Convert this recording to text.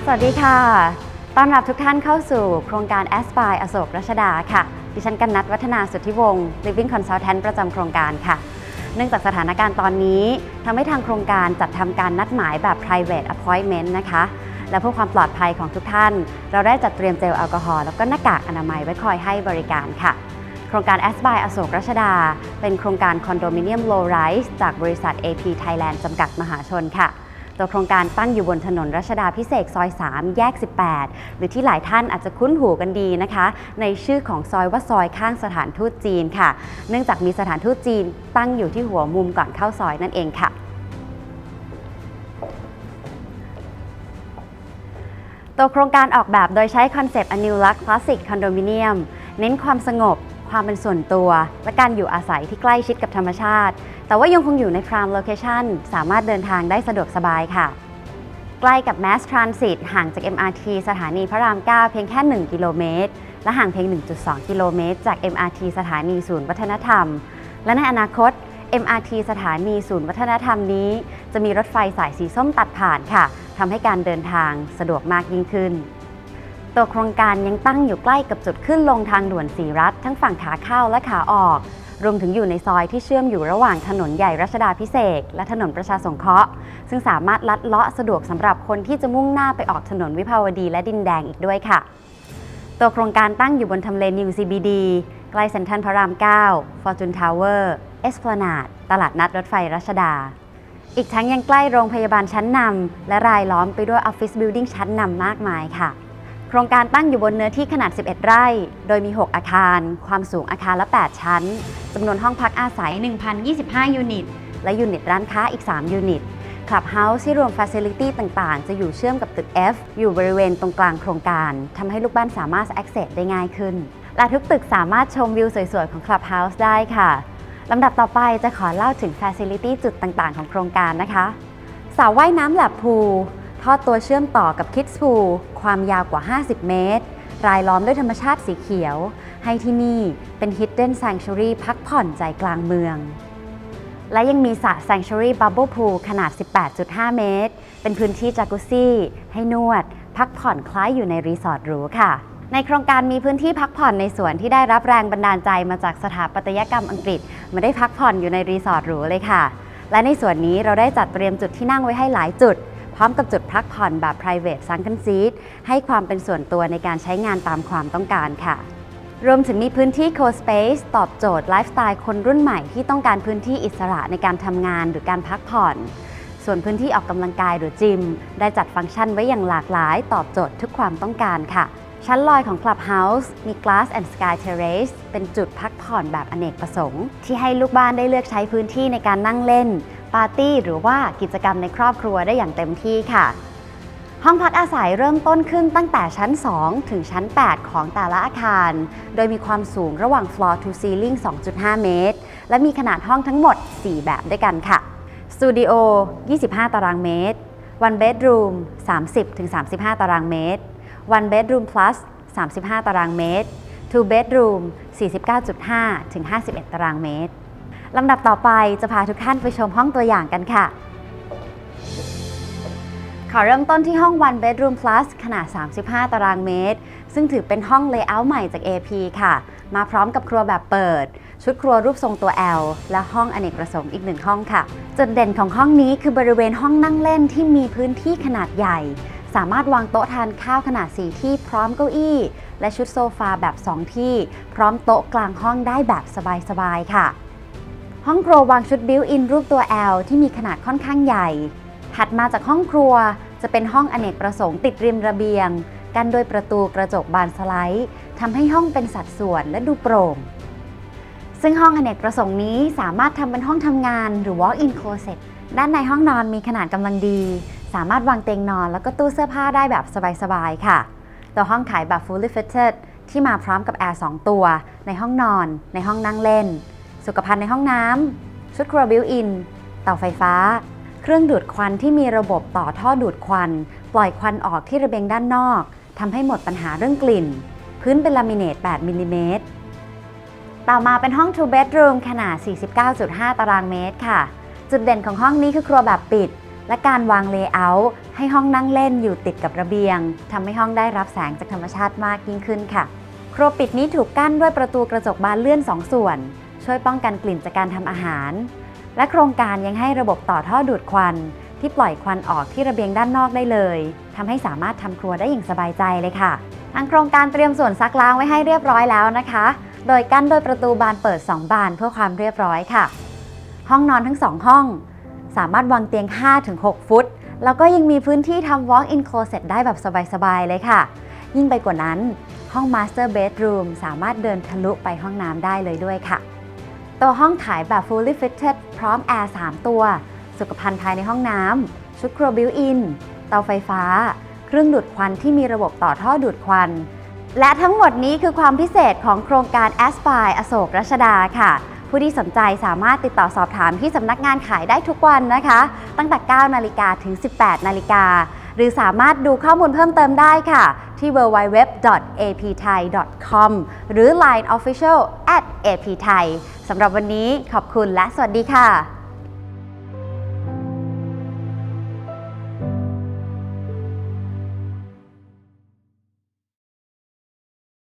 วัสดีค่ะต้อนรับทุกท่านเข้าสู่โครงการ Aspire อโศกรัชดาค่ะดิฉันกันนัทวัฒนาสุทธิวงศ์ Living Consultant ประจำโครงการค่ะเนื่องจากสถานการณ์ตอนนี้ทำให้ทางโครงการจัดทำการนัดหมายแบบ private appointment นะคะและเพื่อความปลอดภัยของทุกท่านเราได้จัดเตรียมเจลแอลกอฮอล์แล้วก็หน้ากากอนามัยไว้คอยให้บริการค่ะโครงการ Aspire อโศกรัชดาเป็นโครงการคอนโดมิเนียม low rise จากบริษัท AP Thailand จำกัดมหาชนค่ะตัวโครงการตั้งอยู่บนถนนรัชดาภิเษกซอย 3 แยก 18 หรือที่หลายท่านอาจจะคุ้นหูกันดีนะคะในชื่อของซอยว่าซอยข้างสถานทูตจีนค่ะเนื่องจากมีสถานทูตจีนตั้งอยู่ที่หัวมุมก่อนเข้าซอยนั่นเองค่ะตัวโครงการออกแบบโดยใช้คอนเซปต์ A New Lux Classic Condominium เน้นความสงบความเป็นส่วนตัวและการอยู่อาศัยที่ใกล้ชิดกับธรรมชาติแต่ว่ายังคงอยู่ใน Prime Location สามารถเดินทางได้สะดวกสบายค่ะใกล้กับ Mass Transit ห่างจาก MRT สถานีพระราม 9 เพียงแค่ 1 กิโลเมตรและห่างเพียง 1.2 กิโลเมตรจาก MRT สถานีศูนย์วัฒนธรรมและในอนาคต MRT สถานีศูนย์วัฒนธรรมนี้จะมีรถไฟสายสีส้มตัดผ่านค่ะทำให้การเดินทางสะดวกมากยิ่งขึ้นตัวโครงการยังตั้งอยู่ใกล้กับจุดขึ้นลงทางด่วนสีรัฐทั้งฝั่งขาเข้าและขาออกรวมถึงอยู่ในซอยที่เชื่อมอยู่ระหว่างถนนใหญ่รัชดาภิเษกและถนนประชาสงเคราะห์ซึ่งสามารถลัดเลาะสะดวกสำหรับคนที่จะมุ่งหน้าไปออกถนนวิภาวดีและดินแดงอีกด้วยค่ะตัวโครงการตั้งอยู่บนทำเล New CBD ใกล้เซ็นทรัลพระราม 9 Fortune Tower Esplanade ตลาดนัดรถไฟรัชดาอีกทั้งยังใกล้โรงพยาบาลชั้นนำและรายล้อมไปด้วยออฟฟิศบิลดิ้งชั้นนำมากมายค่ะโครงการตั้งอยู่บนเนื้อที่ขนาด 11 ไร่ โดยมี 6 อาคาร ความสูงอาคารละ 8 ชั้น จำนวนห้องพักอาศัย 1,025 ยูนิต และยูนิตร้านค้าอีก 3 ยูนิต คลับเฮาส์ที่รวมฟาซิลิตี้ต่างๆ จะอยู่เชื่อมกับตึก F อยู่บริเวณตรงกลางโครงการ ทำให้ลูกบ้านสามารถ access ได้ง่ายขึ้น และทุกตึกสามารถชมวิวสวยๆ ของคลับเฮาส์ได้ค่ะลำดับต่อไปจะขอเล่าถึงฟาซิลิตี้จุดต่างๆ ของโครงการนะคะสระว่ายน้ำแลบพูลทอดตัวเชื่อมต่อกับ Kids Pool ความยาวกว่า 50 เมตร รายล้อมด้วยธรรมชาติสีเขียว ให้ที่นี่เป็น Hidden Sanctuary พักผ่อนใจกลางเมือง และยังมีสระ Sanctuary Bubble Pool ขนาด 18.5 เมตร เป็นพื้นที่จากุซซี่ให้นวด พักผ่อนคล้ายอยู่ในรีสอร์ทหรูค่ะ ในโครงการมีพื้นที่พักผ่อนในสวนที่ได้รับแรงบันดาลใจมาจากสถาปัตยกรรมอังกฤษมาได้พักผ่อนอยู่ในรีสอร์ทหรูเลยค่ะ และในส่วนนี้เราได้จัดเตรียมจุดที่นั่งไว้ให้หลายจุดพร้อมกับจุดพักผ่อนแบบ private sunken seat ให้ความเป็นส่วนตัวในการใช้งานตามความต้องการค่ะรวมถึงมีพื้นที่ co-space ตอบโจทย์ไลฟ์สไตล์คนรุ่นใหม่ที่ต้องการพื้นที่อิสระในการทำงานหรือการพักผ่อนส่วนพื้นที่ออกกำลังกายหรือจิมได้จัดฟังก์ชันไว้อย่างหลากหลายตอบโจทย์ทุกความต้องการค่ะชั้นลอยของ Clubhouse มี Glass and Sky Terrace เป็นจุดพักผ่อนแบบอเนกประสงค์ที่ให้ลูกบ้านได้เลือกใช้พื้นที่ในการนั่งเล่นปาร์ตี้หรือว่ากิจกรรมในครอบครัวได้อย่างเต็มที่ค่ะห้องพักอาศัยเริ่มต้นขึ้นตั้งแต่ชั้น 2 ถึงชั้น 8 ของแต่ละอาคารโดยมีความสูงระหว่าง floor to ceiling 2.5 เมตรและมีขนาดห้องทั้งหมด 4 แบบด้วยกันค่ะสตูดิโอ 25 ตารางเมตร one bedroom 30-35 ตารางเมตรone bedroom plus 35 ตารางเมตร two bedroom 49.5 ถึง 51 ตารางเมตรลำดับต่อไปจะพาทุกท่านไปชมห้องตัวอย่างกันค่ะขอเริ่มต้นที่ห้อง one bedroom plus ขนาด 35 ตารางเมตรซึ่งถือเป็นห้องเลเยอร์ใหม่จาก AP ค่ะมาพร้อมกับครัวแบบเปิดชุดครัวรูปทรงตัว L และห้องอเนกประสงค์อีก1ห้องค่ะจุดเด่นของห้องนี้คือบริเวณห้องนั่งเล่นที่มีพื้นที่ขนาดใหญ่สามารถวางโต๊ะทานข้าวขนาด4ที่พร้อมเก้าอี้และชุดโซฟาแบบ2ที่พร้อมโต๊ะกลางห้องได้แบบสบายๆค่ะห้องครัววางชุดบิวต์อินรูปตัว L ที่มีขนาดค่อนข้างใหญ่ถัดมาจากห้องครัวจะเป็นห้องอเนกประสงค์ติดริมระเบียงกั้นด้วยประตูกระจกบานสไลด์ทำให้ห้องเป็นสัดส่วนและดูโปร่งซึ่งห้องอเนกประสงค์นี้สามารถทำเป็นห้องทำงานหรือ walk-in closet ด้านในห้องนอนมีขนาดกำลังดีสามารถวางเตียงนอนแล้วก็ตู้เสื้อผ้าได้แบบสบายๆค่ะตัวห้องขายแบบ fully fitted ที่มาพร้อมกับแอร์2ตัวในห้องนอนในห้องนั่งเล่นสุขภัณฑ์ในห้องน้ำชุดครัวบิวต์อินเตาไฟฟ้าเครื่องดูดควันที่มีระบบต่อท่อดูดควันปล่อยควันออกที่ระเบียงด้านนอกทำให้หมดปัญหาเรื่องกลิ่นพื้นเป็นลามิเนต8มิลลิเมตรต่อมาเป็นห้อง two bedroom ขนาด 49.5 ตารางเมตรค่ะจุดเด่นของห้องนี้คือครัวแบบปิดและการวางเลเยอร์ให้ห้องนั่งเล่นอยู่ติดกับระเบียงทำให้ห้องได้รับแสงจากธรรมชาติมากยิ่งขึ้นค่ะครัวปิดนี้ถูกกั้นด้วยประตูกระจกบานเลื่อน2 ส่วนช่วยป้องกันกลิ่นจากการทำอาหารและโครงการยังให้ระบบต่อท่อดูดควันที่ปล่อยควันออกที่ระเบียงด้านนอกได้เลยทำให้สามารถทำครัวได้อย่างสบายใจเลยค่ะทางโครงการเตรียมส่วนซักล้างไว้ให้เรียบร้อยแล้วนะคะโดยกั้นโดยประตูบานเปิด2 บานเพื่อความเรียบร้อยค่ะห้องนอนทั้ง2 ห้องสามารถวางเตียง 5-6 ฟุตแล้วก็ยังมีพื้นที่ทำ walk-in closet ได้แบบสบายๆเลยค่ะยิ่งไปกว่านั้นห้อง master bedroom สามารถเดินทะลุไปห้องน้ำได้เลยด้วยค่ะตัวห้องขายแบบ fully fitted พร้อมแอร์3 ตัวสุขภัณฑ์ภายในห้องน้ำชุดครัวบิวอินเตาไฟฟ้าเครื่องดูดควันที่มีระบบต่อท่อดูดควันและทั้งหมดนี้คือความพิเศษของโครงการ Aspire อโศกรัชดาค่ะผู้ที่สนใจสามารถติดต่อสอบถามที่สำนักงานขายได้ทุกวันนะคะตั้งแต่ 9 นาฬิกาถึง 18 นาฬิกาหรือสามารถดูข้อมูลเพิ่มเติมได้ค่ะที่ www.apthai.com หรือ Line Official @apthai สำหรับวันนี้ขอบคุณและสวัสดีค่ะ